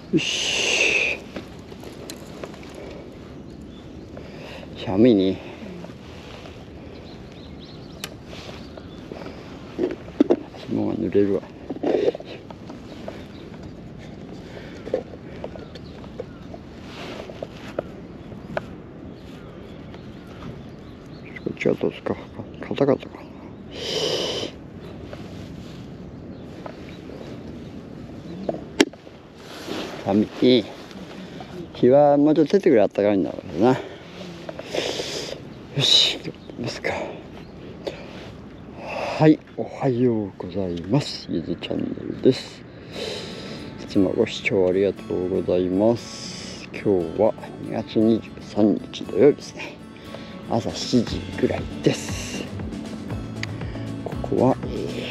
よし。寒いね。紐が濡れるわ。こっちはどうですか。カタカタかな。寒い。日はもうちょっと出てくれあったかいんだろうな。よし、行きますか。はい、おはようございます。ゆずチャンネルです。いつもご視聴ありがとうございます。今日は2月23日土曜日ですね。朝7時ぐらいです。ここは、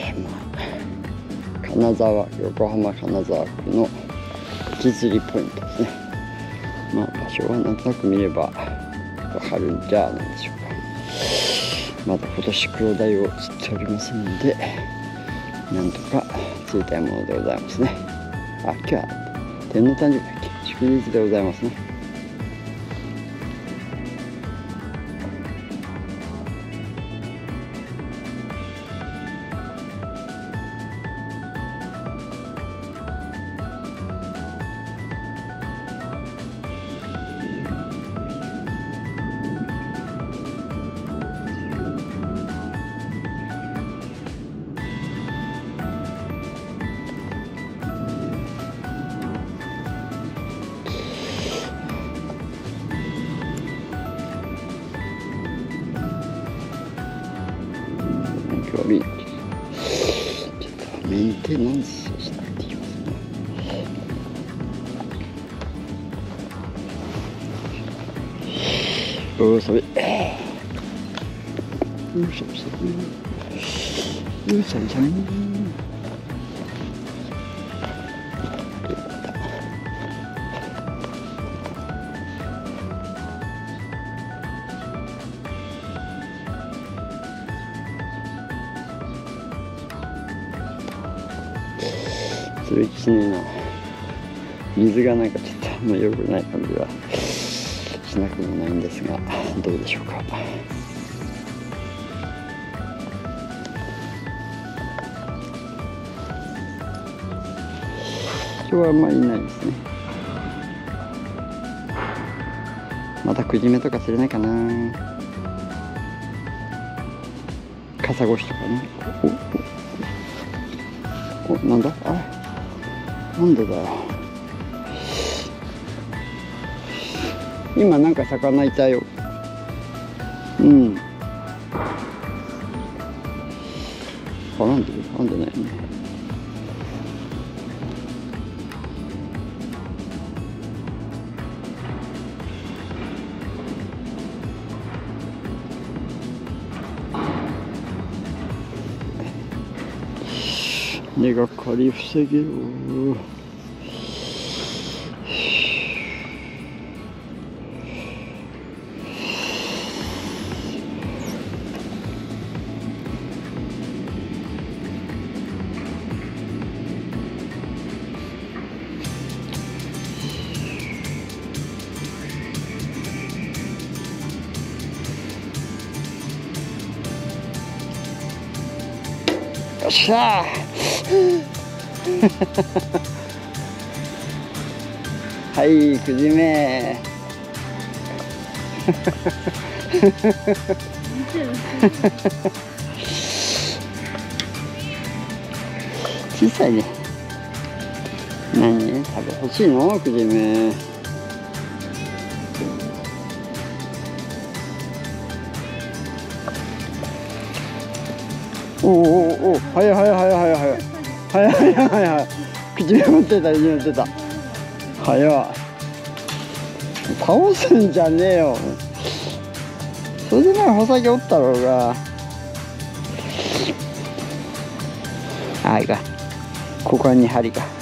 横浜金沢区の池釣りポイントですね。場所はなんとなく見ればわかるんじゃないでしょうか。まだ今年黒鯛を釣っておりませんので、なんとか釣りたいものでございますね。今日は天皇誕生日だっけ、祝日でございますね。今日はちょっとメンテナンスをしなくていいですね。おお、それ。よいしょよいしょ。よいしょよいしょ。それきつねえな。水がなんかちょっとあんま良くない感じはしなくもないんですが、どうでしょうか。今日はあんまりいないですね。またクジメとか釣れないかな。カサゴシとかね。なんだ、なんでだよ。今なんか魚いたよ。なんでないね。根がかり防げよ。よっしゃーはい、クジメ小さいね。何食べ欲しいの、クジメ。お、早い。口に持ってた、早い。倒すんじゃねえよ。それで前穂先おったろうが。いいか。股間に針が。